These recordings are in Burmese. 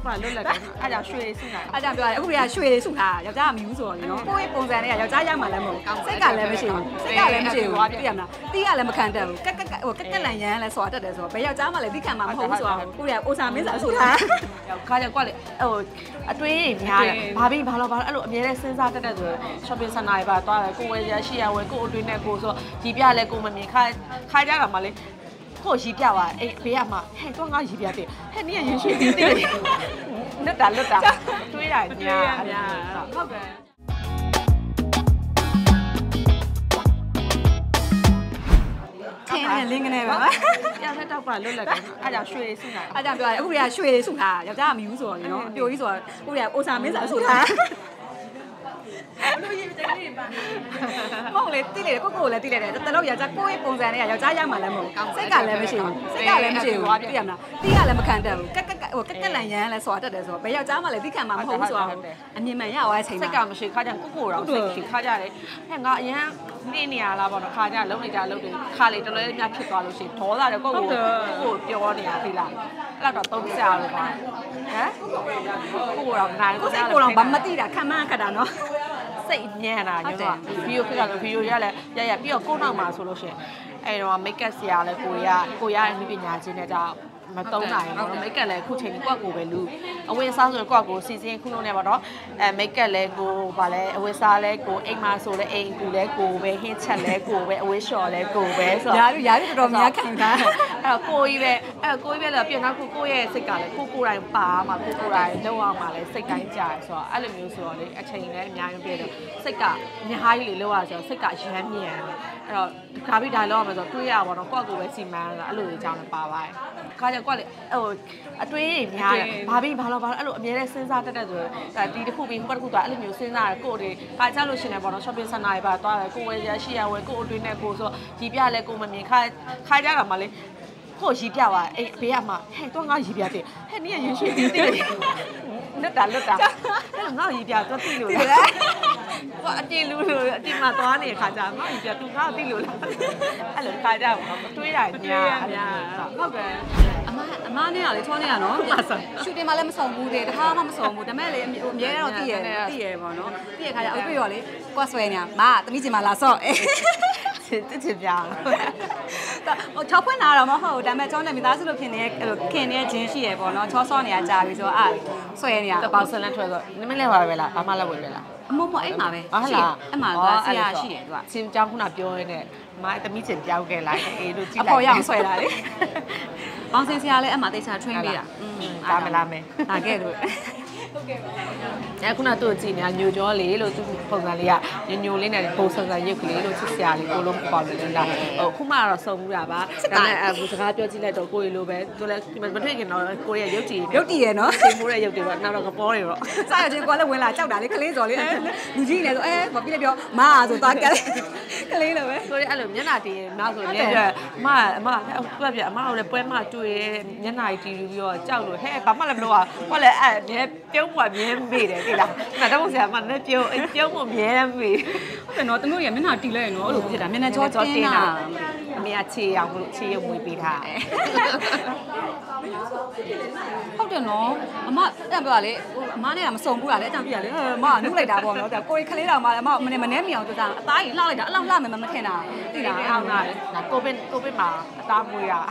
ပါလွတ်လပ်တယ်အဲ့ကြောင့်ရွှေစုတာအဲ့ကြောင့်ပြောရတယ်အခုတွေကရွှေတွေစုထားယောက်ျားကမြူးဆိုတော့လေနော်ကိုယ့်ရဲ့ပုံစံတွေကယောက်ျားရမှလည်းမဟုတ်စိတ်ကလည်းမရှိဘူးစိတ်ကလည်းမရှိဘူးသိရမလားတီးကလည်းမခံတတ်ဘူးကက်ကလန်ရန်လည်းဆိုတာတတ်တယ်ဆိုတော့ဘယ်ယောက်ျားမှလည်းသိခံမှာမဟုတ်ဘူးဆိုတော့ကိုယ့်ရဲ့အိုစာမင်းစာဆိုထားခါကြကွက်လေဟိုအတွင်းကြီးများတယ်ဘာပြီးဘာလို့အဲ့လိုအမြဲတမ်းစဉ်းစားတတ်တဲ့ဆို shopping center တွေပါသွားတယ်ကိုဝယ်ရရှိရဝယ်ကိုအတွင်းနဲ့ကိုဆိုဒီပြလဲကိုမမြင်ခါကြတာမှလေကိုရီပြပါအေးဘေးကမှဟဲ့တော့ငါရီပြတယ်ဟဲ့နင်ကရင်ရွှေသေးတယ်လွတ်တာတွေးရညာဟုတ်တယ်ခင်းနဲ့လင်းကနေပါရဖက်တော့ပါလွတ်လပ်တယ်အဲ့ကြောင့်ရွှေစုတာအဲ့ကြောင့်ပြောရတယ်အခုတွေကရွှေတွေစုထားယောက်ျားကမြူးဆိုတော့လေနော်အပြိုကြီးဆိုတော့အခုတွေကအိုစာမင်းစာဆိုထားလို့ရေးတဲ့လေးပါမဟုတ်လေတိလေကိုလည်းတိလေတယ်တလုံးယောက်ျားကိုယ့်ရဲ့ပုံစံတွေကယောက်ျားရမှလည်းမဟုတ်စိတ်ကလည်းမရှိဘူးစိတ်ကလည်းမရှိဘူးသိရမလားတီးကလည်းမခံတတ်ဘူးကက်လန်ရန်လည်းဆိုတာတတ်တယ်ဆိုတော့ဘယ်ယောက်ျားမှလည်းသိခံမှာမဟုတ်ဘူးဆိုတော့အမြင်မှန်ရသွားတဲ့အချိန်မှာစိတ်ကမရှိခါကြကိုတော့စိတ်ရှိခါကြတယ်ဟဲ့ငါအရန်နေရလားပေါ့နော်ခါကြလုံးနေကြလုံးတွေခါလေတလွဲများဖြစ်သွားလို့ရှိရင်ဒေါသတယ်ကိုပြောနေရပြီလားအဲ့တော့သုံးစရာလို့ပါဟမ်ကိုတော့နိုင်ကိုစိတ်ကိုတော့ဘာမသိတာခံမှန်းခက်တာနော်စိတ်ညံ့တာညတော့ဗီဒီယိုခက်ကတော့ဗီဒီယိုရလဲရပြီးတော့ကိုနောက်မှာဆိုလို့ရှိရင်အဲ့တော့မိတ်ကပ်ဆရာလဲကိုရရဲ့နည်းပညာချင်းနဲ့ကြောင့်မတုံးနိုင်ဘူးမိတ်ကပ်လဲခုချိန်ကိုယ့်ကိုပဲလူအဝတ်စားဆိုတော့ကိုယ့်ကိုစီစဉ်ခုလုံးနဲ့ပေါ့နော်မိတ်ကပ်လဲကိုဗာလဲအဝတ်စားလဲကိုအိမ်မှာဆိုလဲအိမ်ကူလဲကိုပဲဟင်းချက်လဲကိုပဲအဝတ်လျှော်လဲကိုပဲဆိုတော့ရာတော်တော်များခံတာအဲ့တော့ကိုကြီးပဲတော့ပြန်တော့ကိုရဲ့စိတ်ကလည်းကိုယ်တိုင်ပါမှာကိုယ်တိုင်လောက်အောင်မှာလဲစိတ်တိုင်းကြာဆိုတော့အဲ့လိုမျိုးဆိုတော့လေအချိန်လည်းအများကြီးပြည့်တော့စိတ်ကအများကြီးလေလောက်ရဆိုတော့စိတ်ကရမ်းမြန်အဲ့တော့ဒါပြီးဒါလောက်ရမှာဆိုတော့တွေးရပါတော့ကိုယ့်ကိုပဲစီမံတာအဲ့လိုအကြောင်းလည်းပါပါတယ်ခါကြကွက်လေဟိုအတွင်းကြီးများတယ်ဘာပြီးဘာလို့အဲ့လိုအမြဲတမ်းစဉ်းစားတတ်တဲ့ဆိုဒီတစ်ခုပြီးဟိုတစ်ခုသွားအဲ့လိုမျိုးစဉ်းစားရကိုတွေခါကြလို့ရှင်တယ်ပေါ့နော် shopping center တွေပါသွားတယ်ကိုဝယ်ရရှိရဝယ်ကိုအတွင်းနဲ့ကိုဆိုဒီပြလဲကိုမမြင်ခါကြတာမှလေကိုရီပြပါအေးဘေးကမှဟဲ့တော့ငါရီပြတယ်ဟဲ့နင်ကရင်ရွှေသေးတယ်လွတ်တာအဲ့ငါရီပြတော့တိလို့လားဟိုအတီလူလို့အတီမှာသွားနေတဲ့ခါကျငါရီပြသူငါ့ကိုတိလို့လားအဲ့လိုခါကြပါတွေးတာညာဟုတ်ကဲ့အမနဲ့ကလေချောနေရနော်ရှူတင်မှာလည်းမဆောင်ဘူးတဲ့တခါမှမဆောင်ဘူးဒါမဲ့လေအမြဲတော့တည်ရပေါ့နော်တည်ရခါကျအုပ်ပြရောလေကွက်ဆွဲနေတာမသမီးချင်မှာလာဆော့တစ်ပြားဟိုချောဖွင့်လာတော့မဟုတ်ဒါမဲ့ချောနေမိသားစုလို့ခင်နေချင်းရှိရပေါ့နော်ချောဆော့နေတာကြာပြီဆိုတော့ဆွဲနေတာတပေါက်ဆလန်ထွက်ဆိုနမလဲပါပဲလားဘာမှလည်းဝယ်ပဲလားအမမအဲ့မှာပဲဟုတ်လားအဲ့မှာကဆရာရှိတယ်သူကချင်းကြောင်းခုနပြောရတဲ့မသမီးချင်းပြောင်းခဲ့လိုက်အေးတို့ကြည့်လိုက်အပေါ်ရအောင်ဆွဲလာလေဘောင်စင်ဆရာလည်းအမှတေချာ train ပေးတာဒါမလားမယ်ဒါခဲ့လို့ဟုတ်ကဲ့ပါခုနတို့ကြည့်နေတာညိုကြောလေးလို့သူပုံစံလေးကညိုလေးနဲ့ပုံစံရုပ်ကလေးလို့ချစ်စရာလေးကိုလုံးပေါ်လို့လားခုမှတော့စုံမှုတာပါဒါနဲ့အခုစကားပြောကြည့်လိုက်တော့ကိုရီလိုပဲသူလည်းမတွေ့ခင်တော့ကိုရီရဲ့ရုပ်တည်ရနော်စိတ်မိုးတဲ့ရုပ်တည်ပေါ့နောက်တော့ကပေါ်တွေတော့စားရချင်းကိုလည်းဝင်လာကြောက်တာလေကလေးစော်လေးလူကြီးနေဆိုမပြီးလည်းပြောမအားဆိုသွားကလေးလိုပဲကိုရီအဲ့လိုမျက်နှာတည်နောက်ဆိုလည်းပြအမပြပြအမကိုလည်းပွဲမတွေ့မျက်နှာကြီးတီးပြီးတော့ကြောက်လို့ဟဲ့ဘာမှလည်းမလုပ်အောင်ဟောလည်းအဲ့မြဲပြုံးမှုကမြဲမေးတယ်သိလားငါတော့ဆရာမနဲ့ပြုံးမှုမြဲမေးဟုတ်တယ်နော်တမျိုးရမျက်နှာတီးလိုက်ရနော်အဲ့လိုဖြစ်တာမျက်နှာကြောတင်းတာအမေကခြေအောင်လို့ခြေရုပ်မွေးပေးထားတယ်ဟုတ်တယ်နော်အမအဲ့ပြောလေအမနဲ့ကမစုံဘူးလားလေအကြောင်းပြရလေအမကနှုတ်လိုက်တာပေါ့နော်ကိုရီခလေးတော်မှအမမနေမြောင်တူတာအသားကြီးလှလိုက်တာအဲ့လောက်လှမယ်မထင်တာသိလားအောင်တာလေဒါကိုဗစ်မှာအသားမွေးရ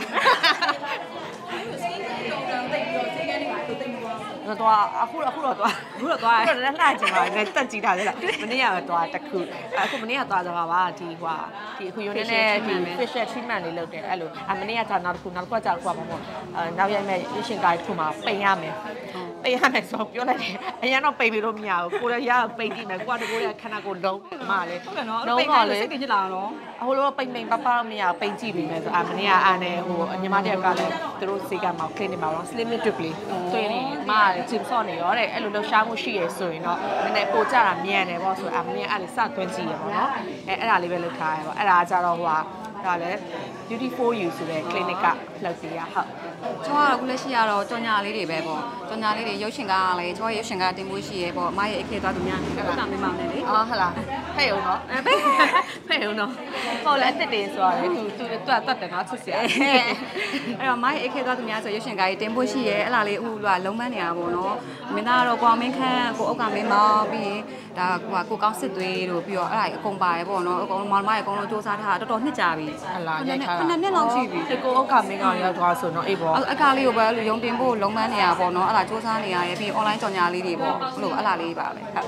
တော့အခုတော့သွားလက်လှချင်ပါနဲ့တက်ကြည့်တာလေမနေ့ကပဲသွားတခုအခုမနေ့ကသွားကြပါဒီအခုရုံးနဲ့ဒီ facial treatment လေးလုပ်တယ်အဲ့လိုမနေ့ကကြာနောက်တစ်ခုကကြာခုပါပေါ့နောက်ရိုက်မဲ့ရရှင်ကားတစ်ခုမှာပိန်ရမယ်ဆိုပြောလိုက်တယ်အရင်တော့ပိန်ပြီးလို့မရဘူးကိုလည်းရပိန်ကြည့်မယ်ကိုကတကိုးရခဏကိုလုံးမလေဟုတ်တယ်နော်ပိန်ကလည်းစိတ်ကြည့်လာတော့ဟိုလိုပိန်ပပတော့မရပိန်ကြည့်ပြီးမယ်ဆိုမနေ့ကအားနေဟိုညီမတယောက်ကလည်းသူတို့စေကမှာ clinic မှာတော့ slim drip လေးတွင်းနေမဂျင်ဆော့နေရောတဲ့အဲ့လိုလှရှားမှုရှိရဆိုရင်တော့နည်းနည်းပိုကြတာမြန်တယ်ပေါ့ဆိုမနေ့အဲ့လေစသွင်းကြည့်ရပေါ့နော်အဲ့ဒါလေးပဲလုပ်ထားရပေါ့အဲ့ဒါကြတော့ဟိုကဒါလည်း beauty for you ဆိုတဲ့ clinic ကလောက်သေးရဟုတ်ကျွန်တော်ကအခုလက်ရှိကတော့ကြော်ညာလေးတွေပဲပေါ့ကြော်ညာလေးတွေရုပ်ရှင်ကားလည်းကျွန်တော်ရုပ်ရှင်ကားတင်ဖို့ရှိရဲပေါ့အမရဲ့အခေသွားသူများဟုတ်ကဲ့မမောင်နဲ့လေအော်ဟုတ်လားဖဲ့အောင်နော်ဖဲ့အောင်နော်ဟုတ်လဲအစ်စ်တင်ဆိုရတယ်သူတတ်တယ်နော်ချစ်စရာအဲ့တော့အမရဲ့အခေသွားသူများဆိုရုပ်ရှင်ကားကြီးတင်ဖို့ရှိရဲအဲ့လားလေးအခုလုံးမန်းနေရပေါ့နော်မင်းသားကတော့ကိုအောင်မင်းခန့်ကိုအုတ်ကမင်းမောင်ပြီးရင်ဒါကိုကောင်းစစ်သွေးတို့ပြီးတော့အဲ့ဒါအကုန်ပါတယ်ပေါ့နော်အကုန်မောင်မရဲ့အကုန်လုံးစူးစမ်းထားတာတော်တော်နှစ်ကြာပြီဟုတ်လားရိုက်ထားတာ 9နှစ်လောက်ရှိပြီကိုအုတ်ကမင်းကောင်ရောက်သွားဆိုတော့အေးပေါ့အကားလေးကိုပဲအဲ့လိုရုံတင်ဖို့လုံးမန်းနေရပေါ့နော်အဲ့ဒါစူးစမ်းနေရရဲ့ပြီး online ကြော်ညာလေးတွေပေါ့အဲ့လိုအဲ့လားလေးပါပဲဟုတ်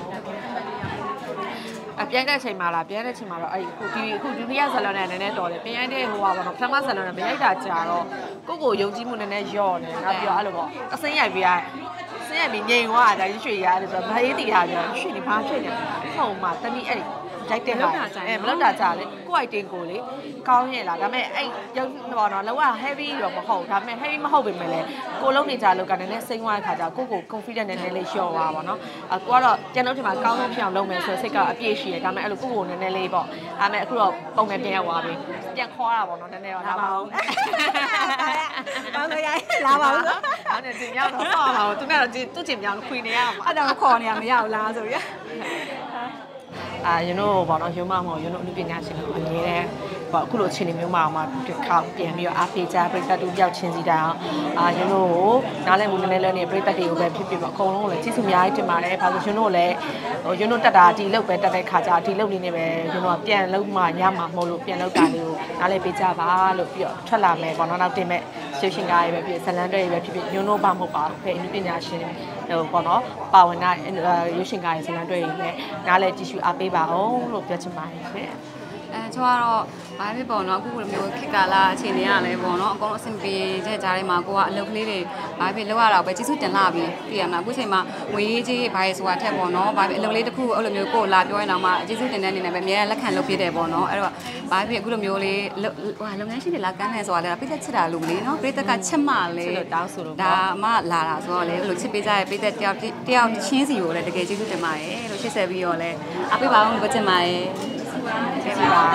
ပြန်တဲ့အချိန်မှာလားပြန်တဲ့အချိန်မှာတော့အဲ့အခုဒုတိယဇာတ်လမ်းနဲ့နည်းနည်းတော်တယ်ပြန်တဲ့ဟိုပါပေါ့နော်ပထမဇာတ်လမ်းနဲ့မရိုက်တာကြာတော့ကိုယုံကြည်မှုနည်းနည်းလျော့နေနောက်ပြီးတော့အဲ့လိုပေါ့အစင်းရိုက်ပြီးဆင်းရပြီးငြိမ်သွားတာရွှေရတယ်ဆိုတော့ဘာရေးတည်တာပြောရွှေနေဘာဖြစ်နေဟုတ်မှာတမီအဲ့ရိုက်တဲ့ဟာမလောက်တာကြာလေကိုယ့် item ကိုလေကောင်းရဲ့လားဒါပေမဲ့အဲ့ရုပ်ပေါ့နော်လောက heavy တော့မဟုတ်ဒါပေမဲ့ heavy မဟုတ်ပေမဲ့လေကိုလုံးနေကြလို့ကနည်းနည်းစိမ့်သွားတဲ့ခါကျကို confident နည်းနည်းလေးလျှော့သွားပါတော့ကိုကတော့ကျန်လို့ဒီမှာကောင်းဆုံးဖြစ်အောင်လုပ်မယ်ဆိုစိတ်ကအပြည့်ရှိတယ်ဒါပေမဲ့အဲ့လိုကိုနည်းနည်းလေးပေါ့ဒါပေမဲ့အခုတော့ပုံနဲ့ပြန်ရောက်သွားပြီပြန်ခေါ်တာပေါ့နော်နည်းနည်းတော့လာပါဦးကောင်းလို့ရလာပါဦးအဲ့ဒါတင်ရောက်တော့ပေါ့ပါဘူးသူကတော့သူ့ချင်ပြောင်းခွေနေရမှာအဲ့ဒါကိုခေါ်နေရမရဘူးလားဆိုရ you know ဘာလို့ရုံမမော you know လူပညာရှင်တွေအမြဲတမ်းပေါ့အခုလိုအခြေအနေမျိုးမှာဒီခေါက်ပြန်ပြီးတော့အားပေးကြပြိတ္တတူပြောက်ချင်းစီတိုင်အောင်you know နားလည်မှုနည်းနည်းလေးနဲ့ပြိတ္တတွေကိုပဲဖြစ်ဖြစ်ပေါ့အကုန်လုံးကိုလည်းကျေးဇူးအများကြီးတင်ပါတယ်ဘာလို့ you know ကိုလည်းyou know တက်တာဒီလောက်ပဲတက်တဲ့ခါကျဒီလောက်လေးနဲ့ပဲ you know ပြန်လုံးမှညမှာမဟုတ်လို့ပြန်လောက်တာလေးကိုနားလည်ပေးကြပါလို့ပြီးတော့ထွက်လာမယ်ပေါ့နော်နောက်တင်မဲ့ရုပ်ရှင်ကားတွေပဲဖြစ်ဇလန်တွေပဲဖြစ်ဖြစ် you know ဘာမဟုတ်ပါဘူးဖေပညာရှင်ဟိုပေါ့နော်ပါဝင်တဲ့ရုပ်ရှင်ကားတွေဇလန်တွေလည်းနားလည်ကြည့်ရှုအားပေးပါအောင်လို့ပြောချင်ပါတယ်ရှင်ကျွန်တော်ကတော့ဘာဖြစ်ပေါ့နော်အခုလိုမျိုးခေတ်ကာလအခြေအနေရလဲပေါ့နော်အကုန်လုံးအဆင်ပြေတဲ့ကြားထဲမှာကိုကအလုပ်ကလေးတွေဘာဖြစ်လောက်ရတာပဲကျေးဇူးတင်လာပြီပြည်ရမလားအခုချိန်မှာငွေရေးကြီးဘာရေးဆိုတာထက်ပေါ့နော်ဘာဖြစ်အလုပ်လေးတစ်ခုအဲ့လိုမျိုးကိုလာပြောရင်တော့မှကျေးဇူးတင်တဲ့အနေနဲ့ပဲအများလက်ခံလုပ်ပြတယ်ပေါ့နော်အဲ့တော့ဘာဖြစ်အခုလိုမျိုးလေးလုပ်ငန်းရှင်တွေလာကမ်းနေဆိုတာလဲပြည့်သက်ချစ်တာလို့လေနော်ပြည့်သက်ကချက်မှလေတောင်းဆိုလို့ဒါမှလာတာဆိုတော့လေအဲ့လိုချစ်ပေးကြရဲ့ပြည့်သက်တယောက်ချင်းစီကိုလည်းတကယ်ကျေးဇူးတင်ပါတယ်လို့ရှင်းဆက်ပြီးတော့လဲအားပေးပါအောင်လို့ပြောချင်ပါတယ်ကျေးဇူးပါ